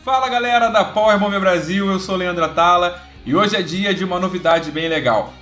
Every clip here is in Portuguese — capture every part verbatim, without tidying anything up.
Fala galera da Power Bomb Brasil, eu sou Leandro Atala e hoje é dia de uma novidade bem legal.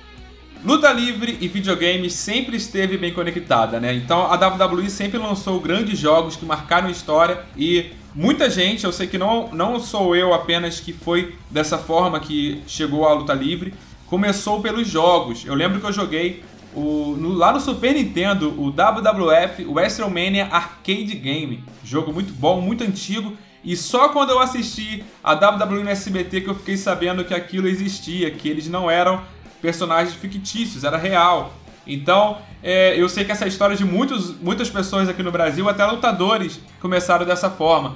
Luta livre e videogames sempre esteve bem conectada, né? Então a W W E sempre lançou grandes jogos que marcaram a história e muita gente, eu sei que não, não sou eu apenas que foi dessa forma que chegou à luta livre, começou pelos jogos. Eu lembro que eu joguei o, no, lá no Super Nintendo o W W F WrestleMania Arcade Game, jogo muito bom, muito antigo. E só quando eu assisti a W W E no S B T que eu fiquei sabendo que aquilo existia, que eles não eram personagens fictícios, era real. Então, é, eu sei que essa história de muitos, muitas pessoas aqui no Brasil, até lutadores, começaram dessa forma.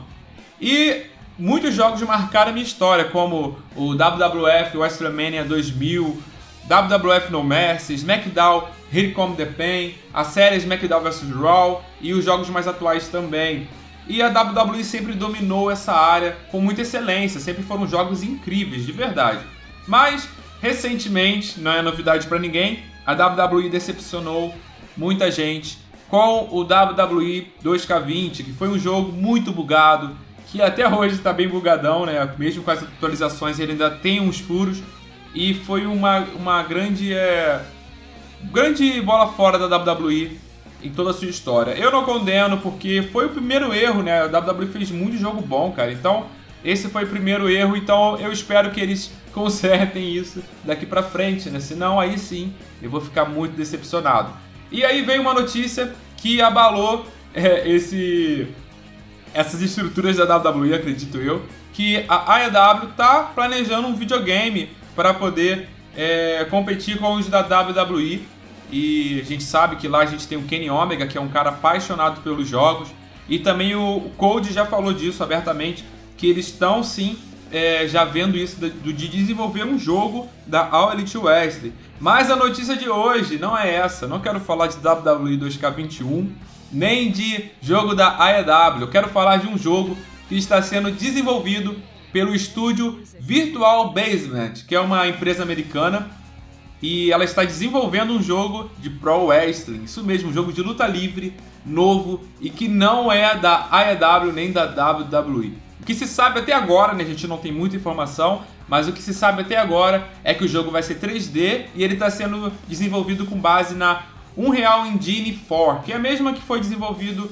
E muitos jogos marcaram a minha história, como o W W F WrestleMania dois mil, W W F No Mercy, SmackDown Here Come the Pain, a série SmackDown versus. Raw e os jogos mais atuais também. E a W W E sempre dominou essa área com muita excelência, sempre foram jogos incríveis, de verdade. Mas, recentemente, não é novidade para ninguém, a W W E decepcionou muita gente com o W W E dois K vinte, que foi um jogo muito bugado, que até hoje está bem bugadão, né? Mesmo com as atualizações ele ainda tem uns furos, e foi uma, uma grande, é, grande bola fora da W W E em toda a sua história. Eu não condeno porque foi o primeiro erro, né? A W W E fez muito jogo bom, cara. Então, esse foi o primeiro erro. Então, eu espero que eles consertem isso daqui pra frente, né? Senão, aí sim, eu vou ficar muito decepcionado. E aí veio uma notícia que abalou é, esse, essas estruturas da W W E, acredito eu, que a A E W tá planejando um videogame para poder é, competir com os da W W E. E a gente sabe que lá a gente tem o Kenny Omega, que é um cara apaixonado pelos jogos. E também o Cody já falou disso abertamente, que eles estão sim é, já vendo isso de, de desenvolver um jogo da All Elite Wrestling. Mas a notícia de hoje não é essa. Não quero falar de W W E dois K vinte e um, nem de jogo da A E W. Eu quero falar de um jogo que está sendo desenvolvido pelo estúdio Virtual Basement, que é uma empresa americana. E ela está desenvolvendo um jogo de Pro Wrestling, isso mesmo, um jogo de luta livre, novo, e que não é da A E W nem da W W E. O que se sabe até agora, né, a gente não tem muita informação, mas o que se sabe até agora é que o jogo vai ser três D e ele está sendo desenvolvido com base na Unreal Engine quatro, que é a mesma que foi desenvolvido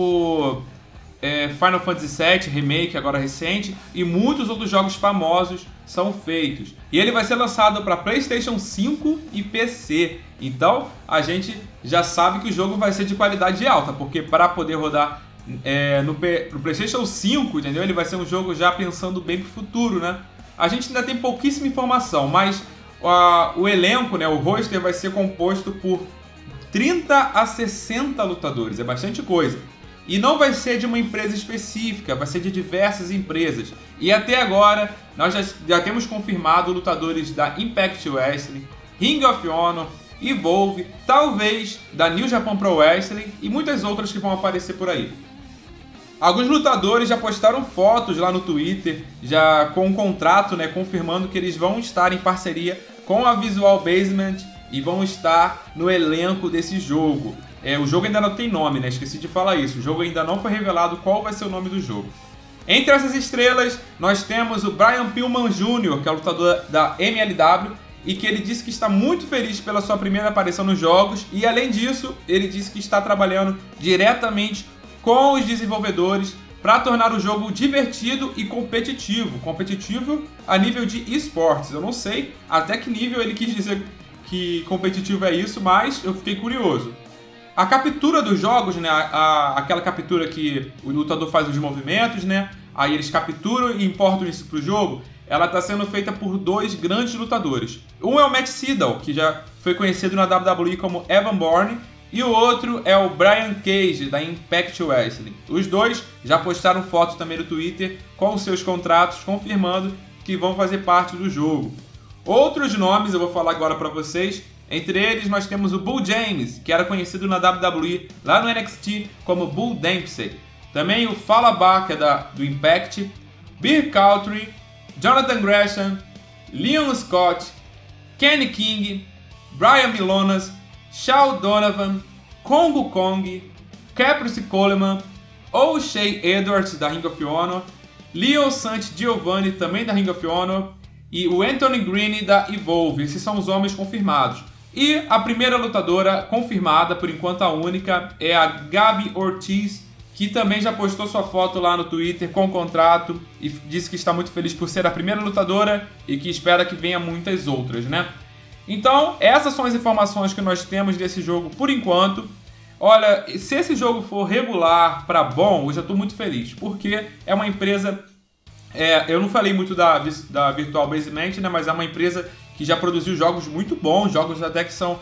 o é, Final Fantasy sete Remake, agora recente, e muitos outros jogos famosos são feitos. E ele vai ser lançado para PlayStation cinco e P C. Então a gente já sabe que o jogo vai ser de qualidade alta, porque para poder rodar é, no, P no PlayStation cinco, entendeu? Ele vai ser um jogo já pensando bem pro futuro, né? A gente ainda tem pouquíssima informação, mas a, o elenco, né, o roster vai ser composto por trinta a sessenta lutadores, é bastante coisa. E não vai ser de uma empresa específica, vai ser de diversas empresas. E até agora, nós já, já temos confirmado lutadores da Impact Wrestling, Ring of Honor, Evolve, talvez da New Japan Pro Wrestling e muitas outras que vão aparecer por aí. Alguns lutadores já postaram fotos lá no Twitter, já com um contrato, né, confirmando que eles vão estar em parceria com a Visual Basement e vão estar no elenco desse jogo. É, o jogo ainda não tem nome, né? Esqueci de falar isso. O jogo ainda não foi revelado qual vai ser o nome do jogo. Entre essas estrelas, nós temos o Brian Pillman Júnior, que é o lutador da M L W, e que ele disse que está muito feliz pela sua primeira aparição nos jogos, e além disso, ele disse que está trabalhando diretamente com os desenvolvedores para tornar o jogo divertido e competitivo. Competitivo a nível de esportes. Eu não sei até que nível ele quis dizer que competitivo é isso, mas eu fiquei curioso. A captura dos jogos, né, a, a, aquela captura que o lutador faz os movimentos, né, aí eles capturam e importam isso para o jogo, ela está sendo feita por dois grandes lutadores. Um é o Matt Sydal, que já foi conhecido na W W E como Evan Bourne, e o outro é o Brian Cage, da Impact Wrestling. Os dois já postaram fotos também no Twitter com seus contratos, confirmando que vão fazer parte do jogo. Outros nomes eu vou falar agora para vocês. Entre eles nós temos o Bull James, que era conhecido na W W E lá no N X T como Bull Dempsey. Também o Falaba, que é da, do Impact, Beer Country, Jonathan Gresham, Leon Scott, Kenny King, Brian Milonas, Shaw Donovan, Kongo Kong, Caprice Coleman, O'Shea Edwards da Ring of Honor, Leo Santigiovanni, também da Ring of Honor, e o Anthony Green da Evolve. Esses são os homens confirmados. E a primeira lutadora confirmada, por enquanto a única, é a Gabi Ortiz, que também já postou sua foto lá no Twitter com o contrato e disse que está muito feliz por ser a primeira lutadora e que espera que venha muitas outras, né? Então, essas são as informações que nós temos desse jogo por enquanto. Olha, se esse jogo for regular para bom, eu já estou muito feliz, porque é uma empresa... É, eu não falei muito da, da Virtual Basement, né, mas é uma empresa que já produziu jogos muito bons, jogos até que são...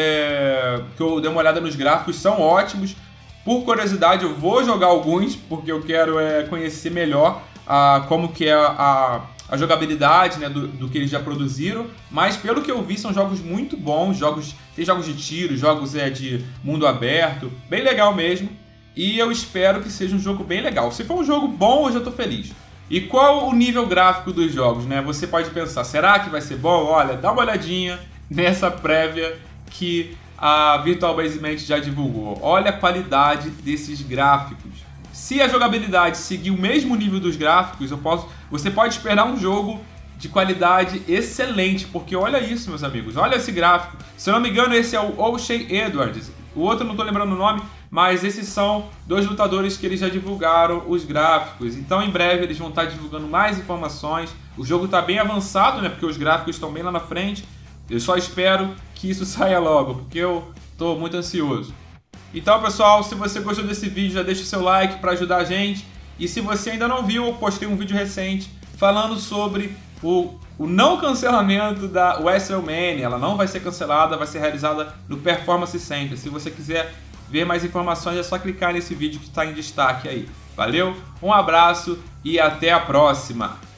É, que eu dei uma olhada nos gráficos, são ótimos. Por curiosidade, eu vou jogar alguns, porque eu quero é, conhecer melhor a, como que é a, a jogabilidade, né, do, do que eles já produziram. Mas pelo que eu vi, são jogos muito bons, jogos, tem jogos de tiro, jogos é, de mundo aberto, bem legal mesmo. E eu espero que seja um jogo bem legal. Se for um jogo bom, eu já estou feliz. E qual o nível gráfico dos jogos, né? Você pode pensar, será que vai ser bom? Olha, dá uma olhadinha nessa prévia que a Virtual Basement já divulgou. Olha a qualidade desses gráficos. Se a jogabilidade seguir o mesmo nível dos gráficos, eu posso, você pode esperar um jogo de qualidade excelente, porque olha isso, meus amigos, olha esse gráfico. Se eu não me engano, esse é o O'Shea Edwards. O outro eu não estou lembrando o nome, mas esses são dois lutadores que eles já divulgaram os gráficos. Então, em breve, eles vão estar divulgando mais informações. O jogo está bem avançado, né? Porque os gráficos estão bem lá na frente. Eu só espero que isso saia logo, porque eu estou muito ansioso. Então, pessoal, se você gostou desse vídeo, já deixa o seu like para ajudar a gente. E se você ainda não viu, eu postei um vídeo recente falando sobre o, o não cancelamento da WrestleMania. Ela não vai ser cancelada, vai ser realizada no Performance Center. Se você quiser ver mais informações, é só clicar nesse vídeo que está em destaque aí. Valeu, um abraço e até a próxima!